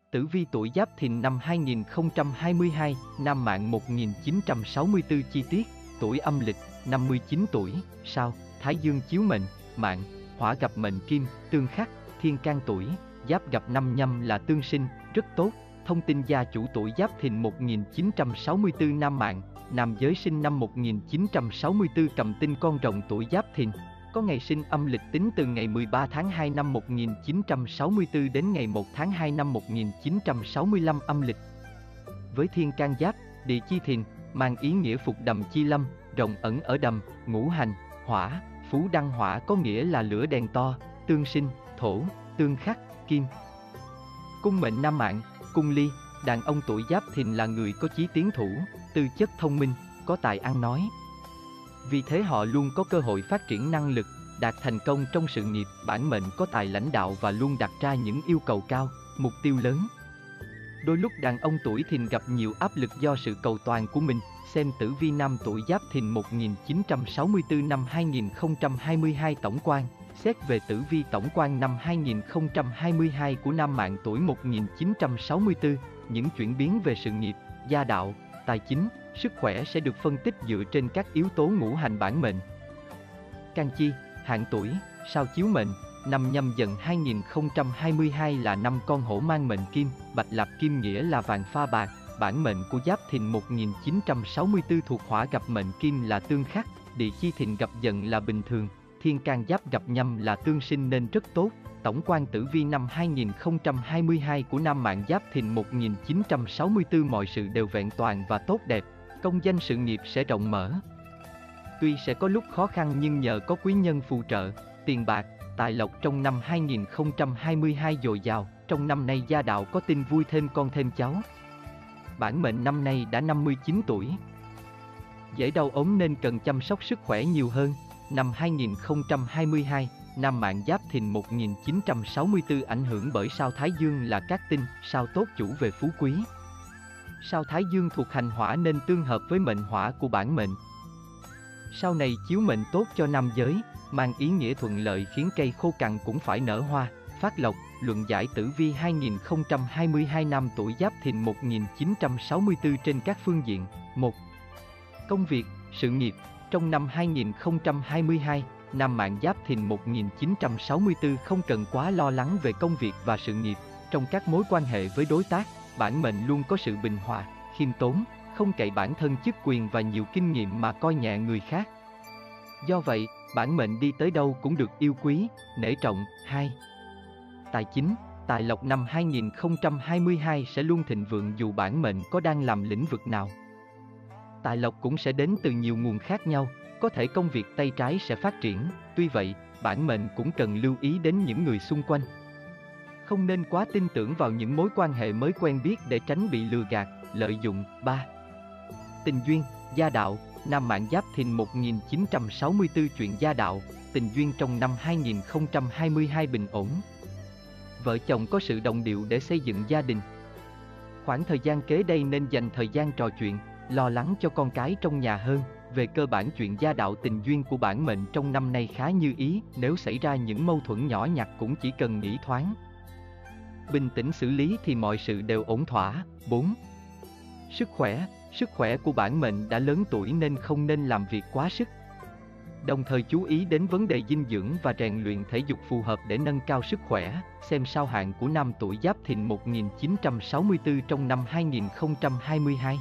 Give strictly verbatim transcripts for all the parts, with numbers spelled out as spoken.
Tử vi tuổi Giáp Thìn năm hai nghìn không trăm hai mươi hai, nam mạng một nghìn chín trăm sáu mươi tư. Chi tiết: tuổi âm lịch, năm mươi chín tuổi, sao, Thái Dương chiếu mệnh, mạng, hỏa gặp mệnh kim, tương khắc, thiên can tuổi, Giáp gặp năm Nhâm là tương sinh, rất tốt. Thông tin gia chủ tuổi Giáp Thìn một nghìn chín trăm sáu mươi tư, nam mạng, nam giới, sinh năm một nghìn chín trăm sáu mươi tư, cầm tinh con rồng. Tuổi Giáp Thìn có ngày sinh âm lịch tính từ ngày mười ba tháng hai năm một nghìn chín trăm sáu mươi tư đến ngày một tháng hai năm một nghìn chín trăm sáu mươi lăm âm lịch. Với thiên can Giáp, địa chi Thìn, mang ý nghĩa phục đầm chi lâm, rồng ẩn ở đầm, ngũ hành, hỏa, phú đăng hỏa có nghĩa là lửa đèn to, tương sinh, thổ, tương khắc, kim. Cung mệnh nam mạng, cung ly, đàn ông tuổi Giáp Thìn là người có chí tiến thủ, tư chất thông minh, có tài ăn nói. Vì thế họ luôn có cơ hội phát triển năng lực, đạt thành công trong sự nghiệp. Bản mệnh có tài lãnh đạo và luôn đặt ra những yêu cầu cao, mục tiêu lớn. Đôi lúc đàn ông tuổi Thìn gặp nhiều áp lực do sự cầu toàn của mình. Xem tử vi nam tuổi Giáp Thìn một nghìn chín trăm sáu mươi tư năm hai nghìn không trăm hai mươi hai tổng quan. Xét về tử vi tổng quan năm hai nghìn không trăm hai mươi hai của nam mạng tuổi một nghìn chín trăm sáu mươi tư, những chuyển biến về sự nghiệp, gia đạo, tài chính, sức khỏe sẽ được phân tích dựa trên các yếu tố ngũ hành bản mệnh. Can chi, hạn tuổi, sao chiếu mệnh, năm Nhâm Dần hai nghìn không trăm hai mươi hai là năm con hổ mang mệnh kim, bạch lạp kim nghĩa là vàng pha bạc. Bản mệnh của Giáp Thìn một nghìn chín trăm sáu mươi tư thuộc hỏa gặp mệnh kim là tương khắc, địa chi Thìn gặp Dần là bình thường, thiên can Giáp gặp Nhâm là tương sinh nên rất tốt. Tổng quan tử vi năm hai nghìn không trăm hai mươi hai của nam mạng Giáp Thìn một nghìn chín trăm sáu mươi tư, mọi sự đều vẹn toàn và tốt đẹp, công danh sự nghiệp sẽ rộng mở. Tuy sẽ có lúc khó khăn nhưng nhờ có quý nhân phù trợ, tiền bạc, tài lộc trong năm hai nghìn không trăm hai mươi hai dồi dào. Trong năm nay gia đạo có tin vui thêm con thêm cháu. Bản mệnh năm nay đã năm mươi chín tuổi, dễ đau ốm nên cần chăm sóc sức khỏe nhiều hơn. Năm hai nghìn không trăm hai mươi hai, nam mạng Giáp Thìn một nghìn chín trăm sáu mươi tư ảnh hưởng bởi sao Thái Dương là Cát Tinh, sao tốt chủ về phú quý. Sao Thái Dương thuộc hành hỏa nên tương hợp với mệnh hỏa của bản mệnh. Sao này chiếu mệnh tốt cho nam giới, mang ý nghĩa thuận lợi khiến cây khô cằn cũng phải nở hoa, phát lộc. Luận giải tử vi hai nghìn không trăm hai mươi hai nam tuổi Giáp Thìn một nghìn chín trăm sáu mươi tư trên các phương diện. một. Công việc, sự nghiệp. Trong năm hai nghìn không trăm hai mươi hai, nam mạng Giáp Thìn một nghìn chín trăm sáu mươi tư không cần quá lo lắng về công việc và sự nghiệp. Trong các mối quan hệ với đối tác, bản mệnh luôn có sự bình hòa, khiêm tốn, không cậy bản thân chức quyền và nhiều kinh nghiệm mà coi nhẹ người khác. Do vậy, bản mệnh đi tới đâu cũng được yêu quý, nể trọng. hai. Tài chính, tài lộc năm hai nghìn không trăm hai mươi hai sẽ luôn thịnh vượng dù bản mệnh có đang làm lĩnh vực nào. Tài lộc cũng sẽ đến từ nhiều nguồn khác nhau, có thể công việc tay trái sẽ phát triển, tuy vậy, bản mệnh cũng cần lưu ý đến những người xung quanh. Không nên quá tin tưởng vào những mối quan hệ mới quen biết để tránh bị lừa gạt, lợi dụng. ba. Tình duyên, gia đạo, nam mạng Giáp Thìn một nghìn chín trăm sáu mươi tư chuyện gia đạo, tình duyên trong năm hai nghìn không trăm hai mươi hai bình ổn. Vợ chồng có sự đồng điệu để xây dựng gia đình. Khoảng thời gian kế đây nên dành thời gian trò chuyện, lo lắng cho con cái trong nhà hơn. Về cơ bản chuyện gia đạo tình duyên của bản mệnh trong năm nay khá như ý, nếu xảy ra những mâu thuẫn nhỏ nhặt cũng chỉ cần nghĩ thoáng, bình tĩnh xử lý thì mọi sự đều ổn thỏa. bốn. Sức khỏe, sức khỏe của bản mệnh đã lớn tuổi nên không nên làm việc quá sức. Đồng thời chú ý đến vấn đề dinh dưỡng và rèn luyện thể dục phù hợp để nâng cao sức khỏe. Xem sao hạn của nam tuổi Giáp Thìn một nghìn chín trăm sáu mươi tư trong năm hai nghìn không trăm hai mươi hai.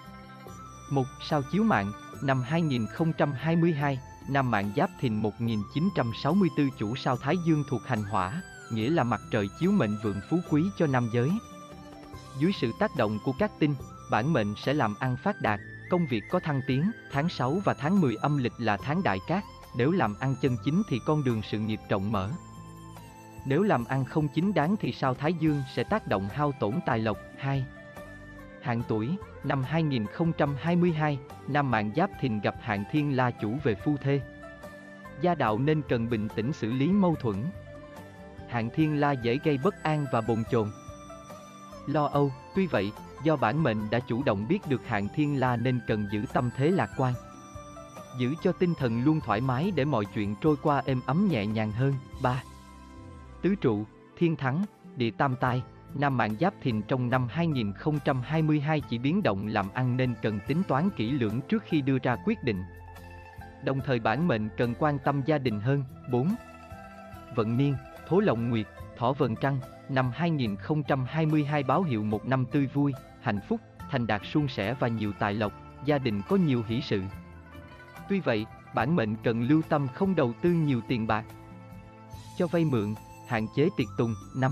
một. Sao chiếu mạng, năm hai nghìn không trăm hai mươi hai, nam mạng Giáp Thìn một nghìn chín trăm sáu mươi tư chủ sao Thái Dương thuộc hành hỏa, nghĩa là mặt trời chiếu mệnh vượng phú quý cho nam giới. Dưới sự tác động của các tinh, bản mệnh sẽ làm ăn phát đạt, công việc có thăng tiến. Tháng sáu và tháng mười âm lịch là tháng đại cát, nếu làm ăn chân chính thì con đường sự nghiệp rộng mở. Nếu làm ăn không chính đáng thì sao Thái Dương sẽ tác động hao tổn tài lộc. hai. Hạn tuổi, năm hai nghìn không trăm hai mươi hai, nam mạng Giáp Thìn gặp hạn thiên la chủ về phu thê. Gia đạo nên cần bình tĩnh xử lý mâu thuẫn. Hạn thiên la dễ gây bất an và bồn chồn, lo âu, tuy vậy, do bản mệnh đã chủ động biết được hạn thiên la nên cần giữ tâm thế lạc quan, giữ cho tinh thần luôn thoải mái để mọi chuyện trôi qua êm ấm nhẹ nhàng hơn. ba. Tứ trụ, thiên thắng, địa tam tai, Nam mạng Giáp Thìn trong năm hai nghìn không trăm hai mươi hai chỉ biến động làm ăn nên cần tính toán kỹ lưỡng trước khi đưa ra quyết định. Đồng thời bản mệnh cần quan tâm gia đình hơn. bốn. Vận niên, Thổ Lộc Nguyệt, Thỏ Vần Trăng, năm hai nghìn không trăm hai mươi hai báo hiệu một năm tươi vui, hạnh phúc, thành đạt suôn sẻ và nhiều tài lộc, gia đình có nhiều hỷ sự. Tuy vậy, bản mệnh cần lưu tâm không đầu tư nhiều tiền bạc. Cho vay mượn, hạn chế tiệc tùng. năm.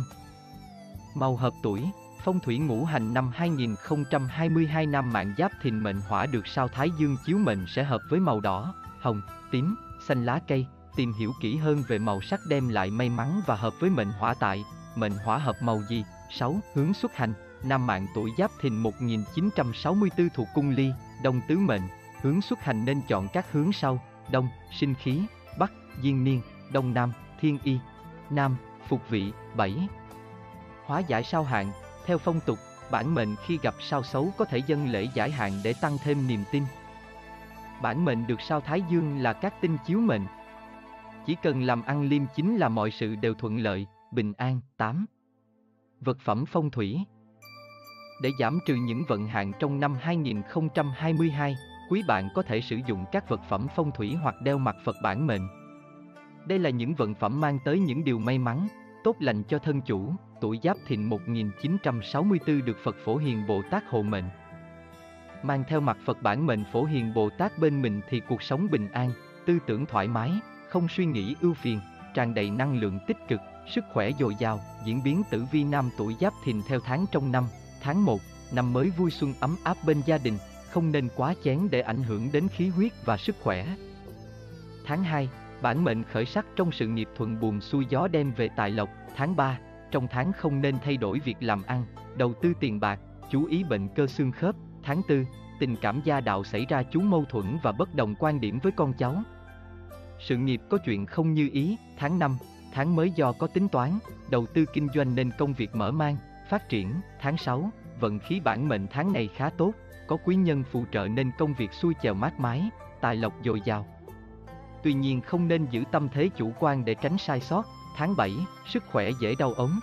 Màu hợp tuổi, phong thủy ngũ hành năm hai nghìn không trăm hai mươi hai nam mạng Giáp Thìn mệnh hỏa được sao Thái Dương chiếu mệnh sẽ hợp với màu đỏ, hồng, tím, xanh lá cây. Tìm hiểu kỹ hơn về màu sắc đem lại may mắn và hợp với mệnh hỏa tại, mệnh hỏa hợp màu gì? sáu. Hướng xuất hành, nam mạng tuổi Giáp Thìn một nghìn chín trăm sáu mươi tư thuộc cung Ly, Đông tứ mệnh, hướng xuất hành nên chọn các hướng sau: Đông, sinh khí; Bắc, diên niên; Đông Nam, thiên y; Nam, phục vị. bảy. Hóa giải sao hạn, theo phong tục, bản mệnh khi gặp sao xấu có thể dâng lễ giải hạn để tăng thêm niềm tin. Bản mệnh được sao Thái Dương là các tinh chiếu mệnh. Chỉ cần làm ăn liêm chính là mọi sự đều thuận lợi, bình an. tám. Vật phẩm phong thủy. Để giảm trừ những vận hạn trong năm hai nghìn không trăm hai mươi hai, quý bạn có thể sử dụng các vật phẩm phong thủy hoặc đeo mặt Phật bản mệnh. Đây là những vật phẩm mang tới những điều may mắn, tốt lành cho thân chủ. Tuổi Giáp Thìn một nghìn chín trăm sáu mươi tư được Phật Phổ Hiền Bồ Tát hộ mệnh. Mang theo mặt Phật bản mệnh Phổ Hiền Bồ Tát bên mình thì cuộc sống bình an, tư tưởng thoải mái, không suy nghĩ ưu phiền, tràn đầy năng lượng tích cực, sức khỏe dồi dào. Diễn biến tử vi nam tuổi Giáp Thìn theo tháng trong năm. Tháng một, năm mới vui xuân ấm áp bên gia đình, không nên quá chén để ảnh hưởng đến khí huyết và sức khỏe. Tháng hai, bản mệnh khởi sắc trong sự nghiệp thuận buồm xuôi gió đem về tài lộc. Tháng ba, trong tháng không nên thay đổi việc làm ăn, đầu tư tiền bạc, chú ý bệnh cơ xương khớp. Tháng tư, tình cảm gia đạo xảy ra chú mâu thuẫn và bất đồng quan điểm với con cháu. Sự nghiệp có chuyện không như ý. Tháng năm, tháng mới do có tính toán, đầu tư kinh doanh nên công việc mở mang, phát triển. Tháng sáu, vận khí bản mệnh tháng này khá tốt, có quý nhân phù trợ nên công việc xuôi chèo mát mái, tài lộc dồi dào. Tuy nhiên không nên giữ tâm thế chủ quan để tránh sai sót. Tháng bảy, sức khỏe dễ đau ốm,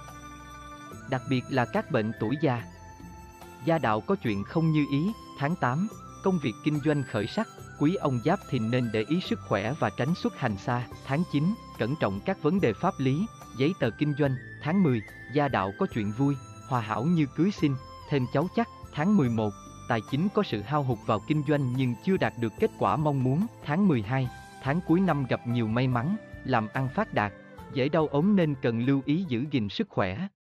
đặc biệt là các bệnh tuổi già. Gia đạo có chuyện không như ý. Tháng tám, công việc kinh doanh khởi sắc, quý ông Giáp Thìn nên để ý sức khỏe và tránh xuất hành xa. Tháng chín, cẩn trọng các vấn đề pháp lý, giấy tờ kinh doanh. Tháng mười, gia đạo có chuyện vui, hòa hảo như cưới xin, thêm cháu chắc. Tháng mười một, tài chính có sự hao hụt vào kinh doanh nhưng chưa đạt được kết quả mong muốn. Tháng mười hai, tháng cuối năm gặp nhiều may mắn, làm ăn phát đạt, dễ đau ốm nên cần lưu ý giữ gìn sức khỏe.